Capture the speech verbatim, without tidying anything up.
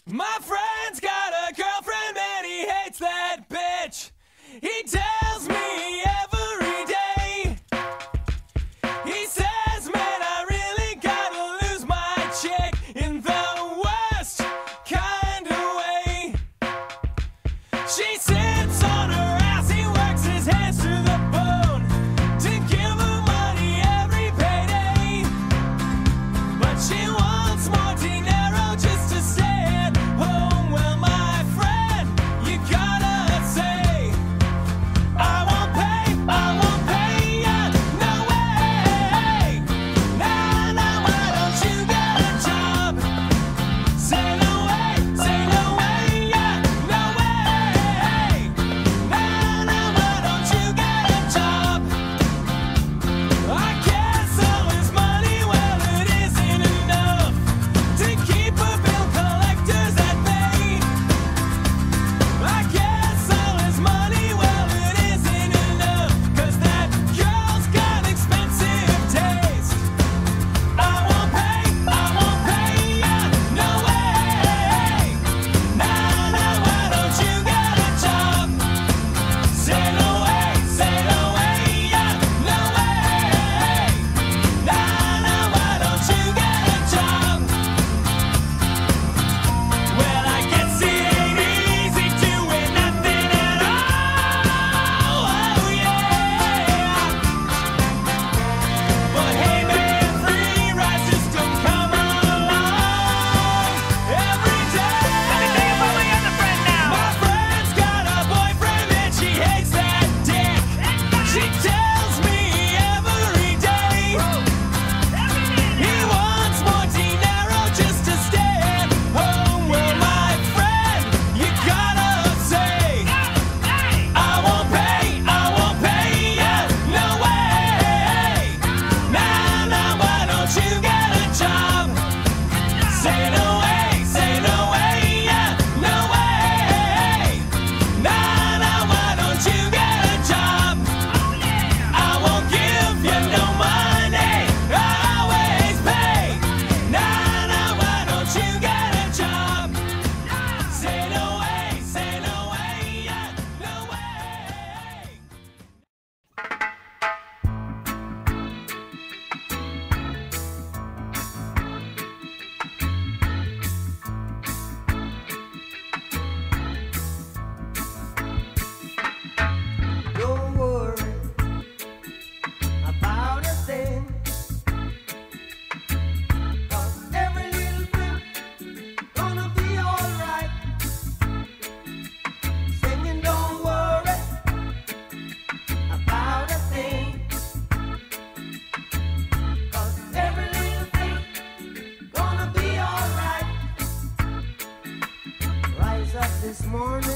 My friend's got a girlfriend and he hates that bitch. He tells me every day. He says, man, I really gotta lose my chick in the worst kind of way. She sits on her ass, he works his hands to the bone to give her money every payday. But she wants more dinero just to stay at home. Well, my friend, you gotta say, I won't pay, I won't pay ya, no way. Nah, nah, why don't you get a job? Say no way, say no way, yeah, no way. Nah, nah, why don't you get a job? I guess all his money, well, it isn't enough to keep her bill collectors at bay. I guess all his money, well, it isn't enough, 'cause that girl's got expensive taste. I won't pay, I won't pay ya, no way. Nah, nah, why don't you get a job? Say no way, say no way, yeah, no way. Nah, nah, why don't you get a job? Well, I guess it ain't easy doing nothing at all. Oh, yeah. But hey, man, free ride system, come along every day. Let me tell you about my other friend now. My friend's got a boyfriend and she hates that dick. She tells me every day. He wants more dinero just to stay at home. Well, my friend, you gotta say, I won't pay, I won't pay ya, no way. Nah, nah, why don't you get a job? Say no way, say no way, yeah, no way. Nah, nah, why don't you get a job? I won't give you no money, I always pay. Nah, nah, why don't you get a job? Say no way, say no way, yeah, no way. Don't worry about a thing, 'cause every little thing gonna be alright. Singing, don't worry about a thing, 'cause every little thing gonna be alright. Rise up this morning